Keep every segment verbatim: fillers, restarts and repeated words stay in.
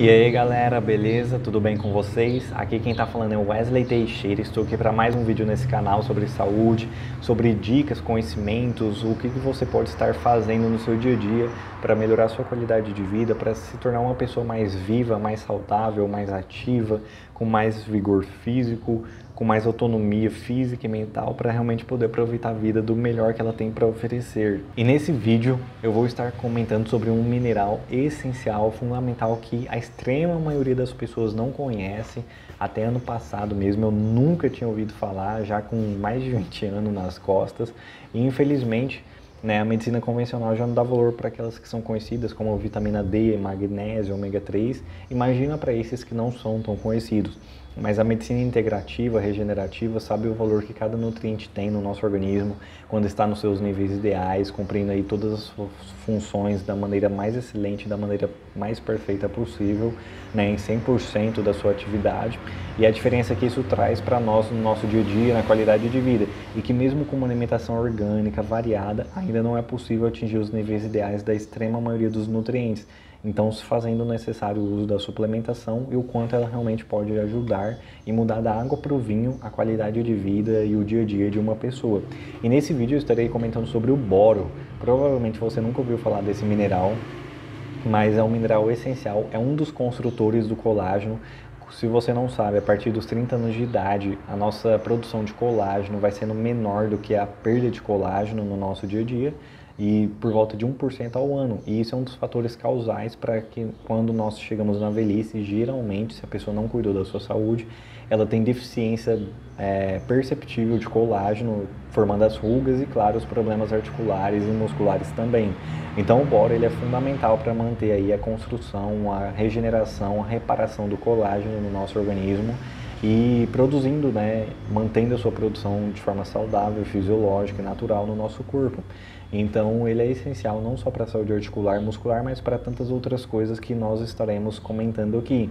E aí galera, beleza? Tudo bem com vocês? Aqui quem tá falando é o Wesley Teixeira, estou aqui para mais um vídeo nesse canal sobre saúde, sobre dicas, conhecimentos, o que que você pode estar fazendo no seu dia a dia para melhorar a sua qualidade de vida, para se tornar uma pessoa mais viva, mais saudável, mais ativa, com mais vigor físico, com mais autonomia física e mental para realmente poder aproveitar a vida do melhor que ela tem para oferecer. E nesse vídeo eu vou estar comentando sobre um mineral essencial, fundamental, que a extrema maioria das pessoas não conhece. Até ano passado mesmo eu nunca tinha ouvido falar, já com mais de vinte anos nas costas, e infelizmente né, a medicina convencional já não dá valor para aquelas que são conhecidas como vitamina D, magnésio, ômega três. Imagina para esses que não são tão conhecidos. Mas a medicina integrativa, regenerativa, sabe o valor que cada nutriente tem no nosso organismo quando está nos seus níveis ideais, cumprindo aí todas as suas funções da maneira mais excelente, da maneira mais perfeita possível, né, em cem por cento da sua atividade. E a diferença que isso traz para nós no nosso dia a dia, na qualidade de vida. E que mesmo com uma alimentação orgânica variada, ainda não é possível atingir os níveis ideais da extrema maioria dos nutrientes. Então, se fazendo necessário o uso da suplementação e o quanto ela realmente pode ajudar e mudar da água para o vinho a qualidade de vida e o dia a dia de uma pessoa. E nesse vídeo eu estarei comentando sobre o boro. Provavelmente você nunca ouviu falar desse mineral, mas é um mineral essencial, é um dos construtores do colágeno. Se você não sabe, a partir dos trinta anos de idade, a nossa produção de colágeno vai sendo menor do que a perda de colágeno no nosso dia a dia, e por volta de um por cento ao ano. E isso é um dos fatores causais para que quando nós chegamos na velhice, geralmente, se a pessoa não cuidou da sua saúde, ela tem deficiência é, perceptível de colágeno, formando as rugas e, claro, os problemas articulares e musculares também. Então o boro ele é fundamental para manter aí a construção, a regeneração, a reparação do colágeno no nosso organismo e produzindo, né, mantendo a sua produção de forma saudável, fisiológica e natural no nosso corpo. Então ele é essencial não só para a saúde articular e muscular, mas para tantas outras coisas que nós estaremos comentando aqui.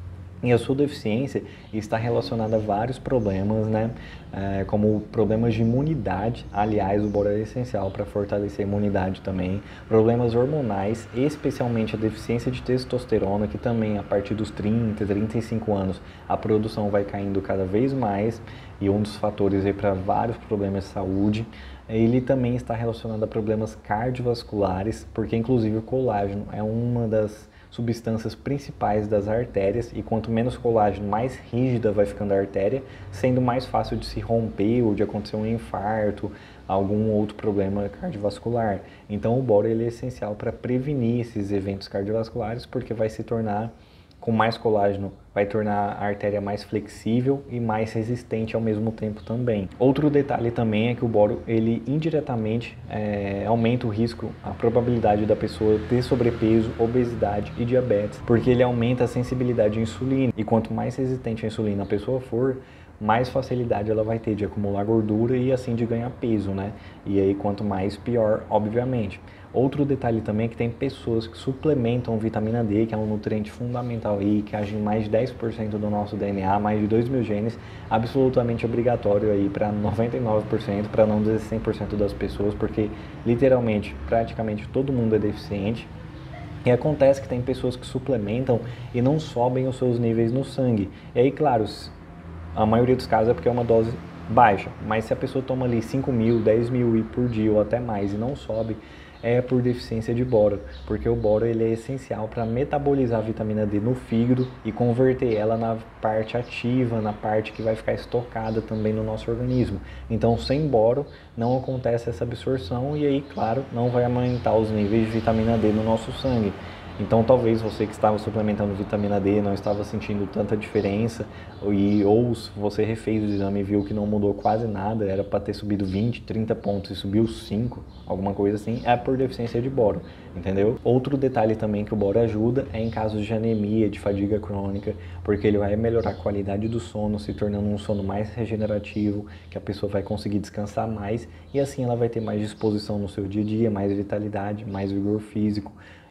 E a sua deficiência está relacionada a vários problemas, né? É, como problemas de imunidade. Aliás, o boro é essencial para fortalecer a imunidade também. Problemas hormonais, especialmente a deficiência de testosterona, que também a partir dos trinta, trinta e cinco anos a produção vai caindo cada vez mais. E um dos fatores aí para vários problemas de saúde. Ele também está relacionado a problemas cardiovasculares, porque inclusive o colágeno é uma das substâncias principais das artérias, e quanto menos colágeno, mais rígida vai ficando a artéria, sendo mais fácil de se romper ou de acontecer um infarto, algum outro problema cardiovascular. Então o boro ele é essencial para prevenir esses eventos cardiovasculares, porque vai se tornar, com mais colágeno, vai tornar a artéria mais flexível e mais resistente ao mesmo tempo também. Outro detalhe também é que o boro, ele indiretamente é, aumenta o risco, a probabilidade da pessoa ter sobrepeso, obesidade e diabetes, porque ele aumenta a sensibilidade à insulina. E quanto mais resistente à insulina a pessoa for, mais facilidade ela vai ter de acumular gordura e assim de ganhar peso, né? E aí quanto mais, pior, obviamente. Outro detalhe também é que tem pessoas que suplementam vitamina D, que é um nutriente fundamental aí, que age em mais de dez por cento do nosso D N A, mais de dois mil genes, absolutamente obrigatório aí para noventa e nove por cento, para não dizer cem por cento das pessoas, porque literalmente, praticamente todo mundo é deficiente. E acontece que tem pessoas que suplementam e não sobem os seus níveis no sangue. E aí, claro, a maioria dos casos é porque é uma dose baixa, mas se a pessoa toma ali cinco mil, dez mil por dia ou até mais e não sobe, é por deficiência de boro, porque o boro ele é essencial para metabolizar a vitamina D no fígado e converter ela na parte ativa, na parte que vai ficar estocada também no nosso organismo. Então, sem boro não acontece essa absorção e aí, claro, não vai aumentar os níveis de vitamina D no nosso sangue. Então talvez você que estava suplementando vitamina D não estava sentindo tanta diferença, e, ou se você refez o exame e viu que não mudou quase nada, era para ter subido vinte, trinta pontos e subiu cinco, alguma coisa assim, é por deficiência de boro, entendeu? Outro detalhe também que o boro ajuda é em casos de anemia, de fadiga crônica, porque ele vai melhorar a qualidade do sono, se tornando um sono mais regenerativo, que a pessoa vai conseguir descansar mais, e assim ela vai ter mais disposição no seu dia a dia, mais vitalidade, mais vigor físico.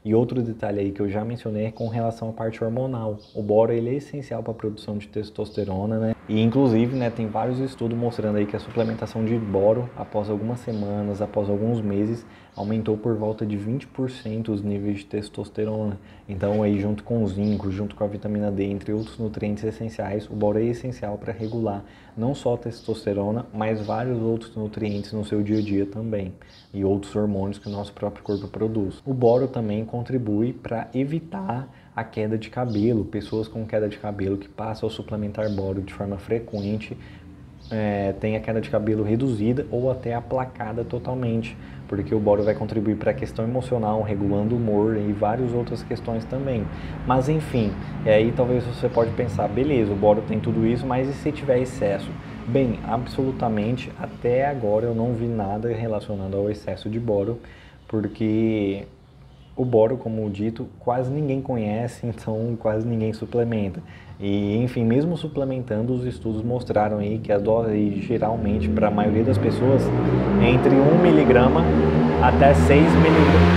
E outro detalhe aí que eu já mencionei é com relação à parte hormonal. O boro ele é essencial para a produção de testosterona, né? E inclusive, né, tem vários estudos mostrando aí que a suplementação de boro, após algumas semanas, após alguns meses, aumentou por volta de vinte por cento os níveis de testosterona. Então aí junto com o zinco, junto com a vitamina D, entre outros nutrientes essenciais, o boro é essencial para regular não só a testosterona, mas vários outros nutrientes no seu dia a dia também, e outros hormônios que o nosso próprio corpo produz. O boro também contribui para evitar a queda de cabelo. Pessoas com queda de cabelo que passam a suplementar boro de forma frequente é, têm a queda de cabelo reduzida ou até aplacada totalmente, porque o boro vai contribuir para a questão emocional, regulando o humor e várias outras questões também. Mas enfim, e aí talvez você pode pensar, beleza, o boro tem tudo isso, mas e se tiver excesso? Bem, absolutamente, até agora eu não vi nada relacionado ao excesso de boro, porque o boro, como dito, quase ninguém conhece, então quase ninguém suplementa. E, enfim, mesmo suplementando, os estudos mostraram aí que a dose, geralmente, para a maioria das pessoas, é entre um miligrama até seis miligramas.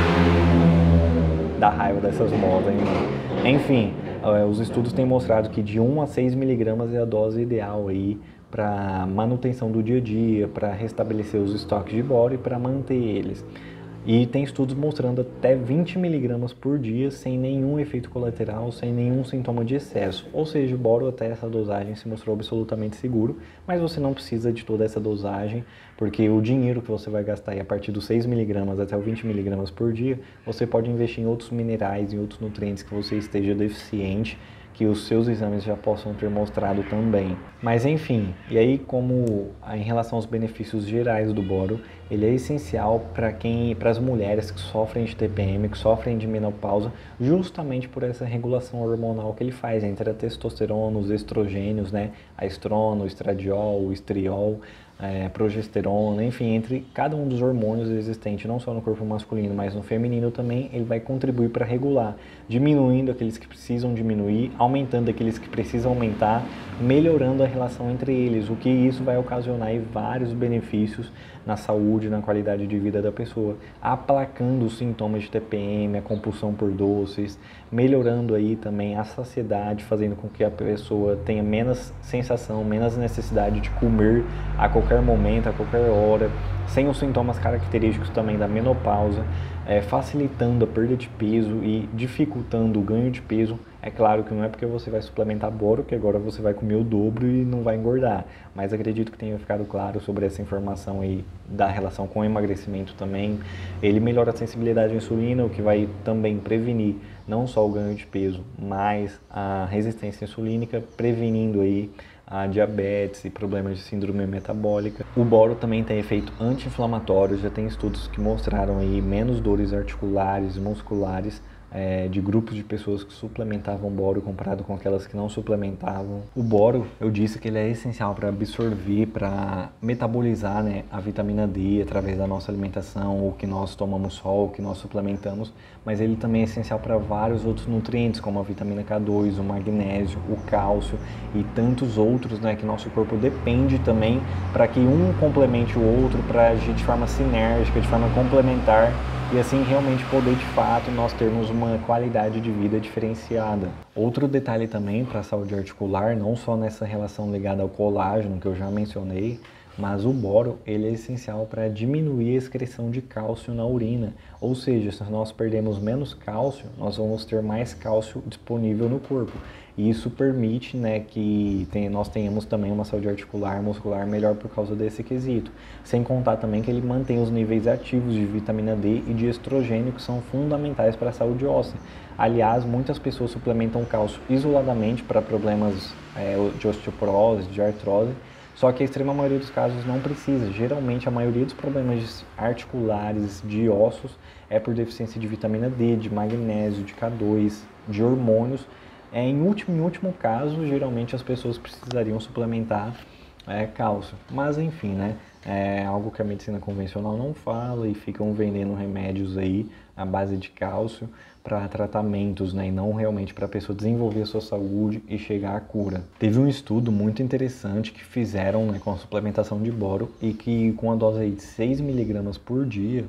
Dá raiva dessas modas, hein? Enfim, os estudos têm mostrado que de um a seis miligramas é a dose ideal aí para manutenção do dia a dia, para restabelecer os estoques de boro e para manter eles. E tem estudos mostrando até vinte miligramas por dia sem nenhum efeito colateral, sem nenhum sintoma de excesso. Ou seja, o boro até essa dosagem se mostrou absolutamente seguro, mas você não precisa de toda essa dosagem, porque o dinheiro que você vai gastar aí a partir dos seis miligramas até o vinte miligramas por dia, você pode investir em outros minerais, em outros nutrientes que você esteja deficiente, que os seus exames já possam ter mostrado também. Mas enfim, e aí como em relação aos benefícios gerais do boro, ele é essencial para quem, para as mulheres que sofrem de T P M, que sofrem de menopausa, justamente por essa regulação hormonal que ele faz entre a testosterona, os estrogênios, né, a estrona, o estradiol, o estriol, É, progesterona, enfim, entre cada um dos hormônios existentes, não só no corpo masculino, mas no feminino também, ele vai contribuir para regular, diminuindo aqueles que precisam diminuir, aumentando aqueles que precisam aumentar, melhorando a relação entre eles, o que isso vai ocasionar aí vários benefícios na saúde, na qualidade de vida da pessoa, aplacando os sintomas de T P M, a compulsão por doces, melhorando aí também a saciedade, fazendo com que a pessoa tenha menos sensação, menos necessidade de comer a qualquer momento, a qualquer hora, sem os sintomas característicos também da menopausa, é, facilitando a perda de peso e dificultando o ganho de peso. É claro que não é porque você vai suplementar boro que agora você vai comer o dobro e não vai engordar, mas acredito que tenha ficado claro sobre essa informação aí da relação com o emagrecimento também. Ele melhora a sensibilidade à insulina, o que vai também prevenir não só o ganho de peso, mas a resistência insulínica, prevenindo aí a diabetes e problemas de síndrome metabólica. O boro também tem efeito anti-inflamatório, já tem estudos que mostraram aí menos dores articulares e musculares é, de grupos de pessoas que suplementavam boro comparado com aquelas que não suplementavam. O boro, eu disse que ele é essencial para absorver, para metabolizar, né, a vitamina D através da nossa alimentação, o que nós tomamos sol, o que nós suplementamos, mas ele também é essencial para vários outros nutrientes, como a vitamina K dois, o magnésio, o cálcio e tantos outros, né, que nosso corpo depende também para que um complemente o outro, para agir de forma sinérgica, de forma complementar, e assim realmente poder de fato nós termos uma qualidade de vida diferenciada. Outro detalhe também para a saúde articular, não só nessa relação ligada ao colágeno que eu já mencionei, mas o boro ele é essencial para diminuir a excreção de cálcio na urina, ou seja, se nós perdemos menos cálcio, nós vamos ter mais cálcio disponível no corpo. E isso permite, né, que tem, nós tenhamos também uma saúde articular, muscular melhor por causa desse quesito. Sem contar também que ele mantém os níveis ativos de vitamina D e de estrogênio, que são fundamentais para a saúde óssea. Aliás, muitas pessoas suplementam cálcio isoladamente para problemas é, de osteoporose, de artrose, só que a extrema maioria dos casos não precisa. Geralmente a maioria dos problemas articulares, de ossos, é por deficiência de vitamina D, de magnésio, de K dois, de hormônios. É, em último, em último caso, geralmente as pessoas precisariam suplementar é, cálcio. Mas enfim, né? É algo que a medicina convencional não fala e ficam vendendo remédios aí à base de cálcio para tratamentos, né? E não realmente para a pessoa desenvolver a sua saúde e chegar à cura. Teve um estudo muito interessante que fizeram, né, com a suplementação de boro e que com a dose aí de seis miligramas por dia,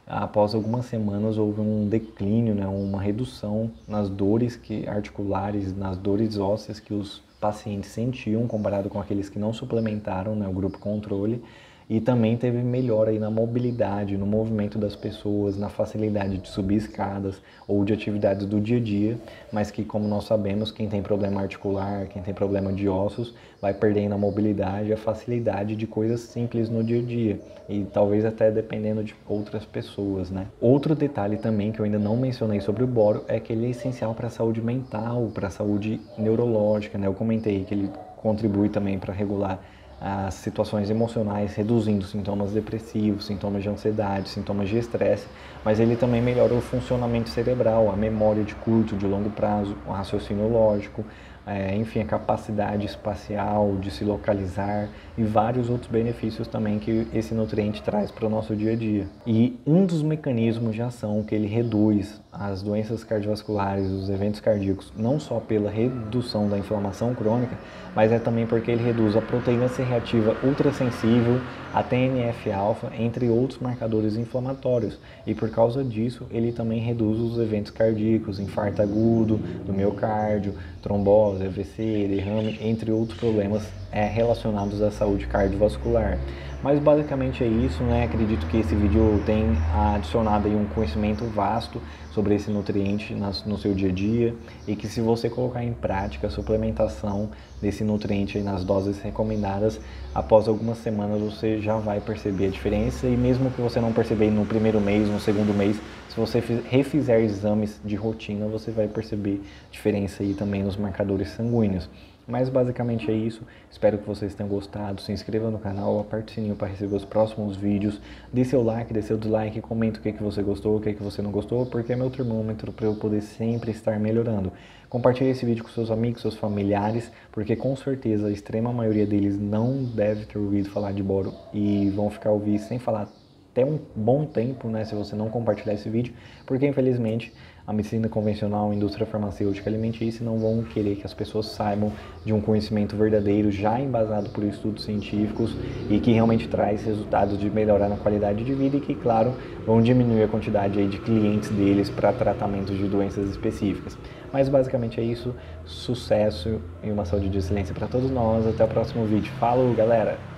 após algumas semanas houve um declínio, né, uma redução nas dores que, articulares, nas dores ósseas que os pacientes sentiam comparado com aqueles que não suplementaram, né, o grupo controle. E também teve melhora aí na mobilidade, no movimento das pessoas, na facilidade de subir escadas ou de atividades do dia a dia, mas que, como nós sabemos, quem tem problema articular, quem tem problema de ossos, vai perdendo a mobilidade e a facilidade de coisas simples no dia a dia, e talvez até dependendo de outras pessoas, né? Outro detalhe também que eu ainda não mencionei sobre o boro é que ele é essencial para a saúde mental, para a saúde neurológica, né? Eu comentei que ele contribui também para regular as situações emocionais, reduzindo sintomas depressivos, sintomas de ansiedade, sintomas de estresse, mas ele também melhora o funcionamento cerebral, a memória de curto, de longo prazo, o raciocínio lógico, é, enfim, a capacidade espacial de se localizar e vários outros benefícios também que esse nutriente traz para o nosso dia a dia. E um dos mecanismos de ação que ele reduz as doenças cardiovasculares, os eventos cardíacos, não só pela redução da inflamação crônica, mas é também porque ele reduz a proteína C reativa ultrassensível, a T N F alfa, entre outros marcadores inflamatórios. E por causa disso, ele também reduz os eventos cardíacos, infarto agudo do miocárdio, trombose, A V C, derrame, entre outros problemas é, relacionados à saúde cardiovascular. Mas basicamente é isso, né? Acredito que esse vídeo tem adicionado aí um conhecimento vasto sobre esse nutriente no seu dia a dia, e que se você colocar em prática a suplementação desse nutriente aí nas doses recomendadas, após algumas semanas você já vai perceber a diferença, e mesmo que você não perceber no primeiro mês, no segundo mês, se você refizer exames de rotina, você vai perceber diferença aí também nos marcadores sanguíneos. Mas basicamente é isso, espero que vocês tenham gostado, se inscreva no canal, aperte o sininho para receber os próximos vídeos, dê seu like, dê seu dislike, comenta o que, que você gostou, o que, que você não gostou, porque é meu termômetro para eu poder sempre estar melhorando. Compartilhe esse vídeo com seus amigos, seus familiares, porque com certeza a extrema maioria deles não deve ter ouvido falar de boro e vão ficar ouvindo sem falar até um bom tempo, né, se você não compartilhar esse vídeo, porque infelizmente a medicina convencional, a indústria farmacêutica alimentícia não vão querer que as pessoas saibam de um conhecimento verdadeiro, já embasado por estudos científicos e que realmente traz resultados de melhorar na qualidade de vida, e que, claro, vão diminuir a quantidade aí de clientes deles para tratamento de doenças específicas. Mas basicamente é isso, sucesso e uma saúde de excelência para todos nós. Até o próximo vídeo. Falou, galera!